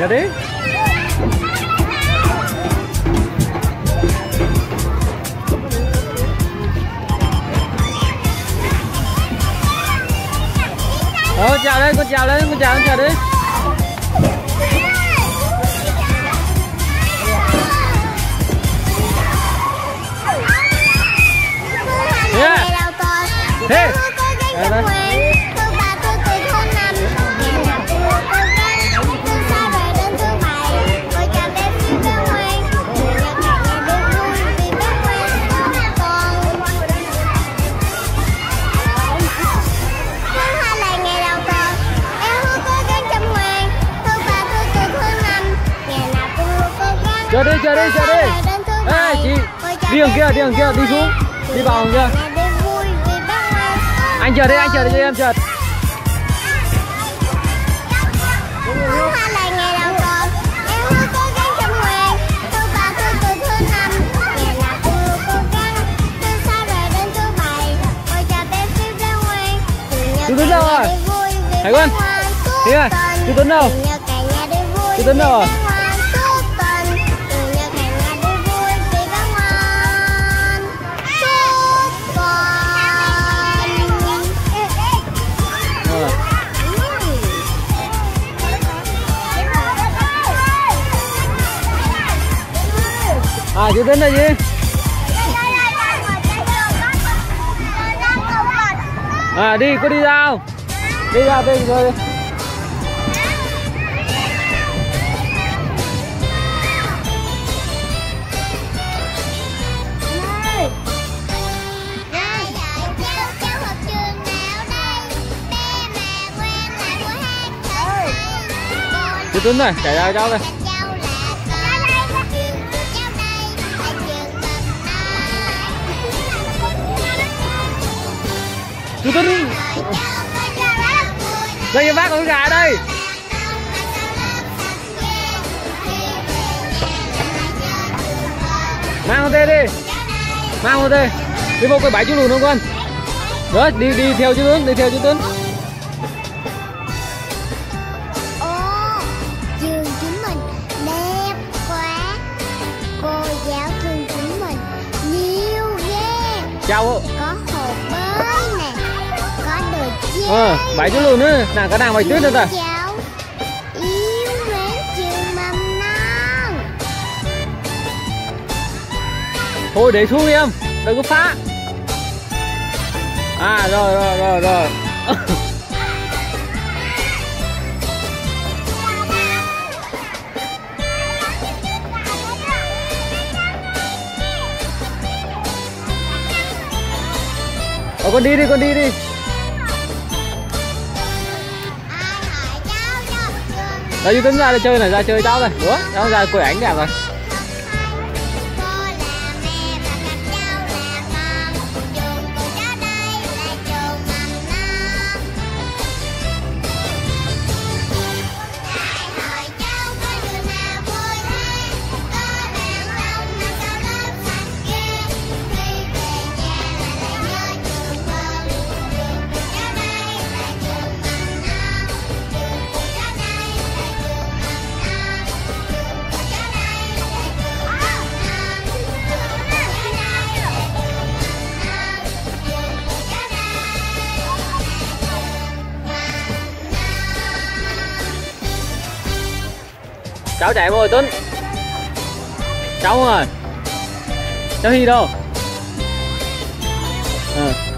Chờ đi. Chào đây, con chào đây, con chào đi. Yeah. Hey. Chờ đi. Ê chị, đi đường kia, đi xuống, đi vào kia. Anh chờ đi cho em chờ. Hôm nay là ngày đầu tuần, em hứa cố gắng chăm ngoan. Thứ ba, thứ tư, thứ năm, ngày nào cũng luôn cố gắng. Thứ sáu rồi đến thứ bảy, ôi chào bé phim ra ngoan. Chú Tuấn đâu rồi? Hải Quân. Đi rồi, chú Tuấn đâu? Chú Tuấn đâu rồi? Chú Tuấn là gì? Đi, có đi ra không? Đi ra bên rồi. Chú Tuấn này, chạy ra cháu đây. Chú Tuấn đây, em bác con gà ở đây. Mang con tê đi. Đi vô cái bãi chú lùn không con? Rồi, đi theo chú Tuấn, Trường chúng mình đẹp quá. Cô giáo thương chúng mình nhiều ghê. Chào Có hồ bơi nè, có đồ chơi. Bãi chú lùn nữa, nàng có nàng bãi tuyết nữa ta. Cháu yêu mến trường mầm non. Thôi để xuống em, đừng có phá. Rồi. Con đi đi. Đây chú Tuấn ra chơi này, ra chơi cháu này. Ủa, cháu ra quay ảnh đẹp rồi. Cháu chạy rồi Tuấn. Cháu rồi. Cháu Hy đâu?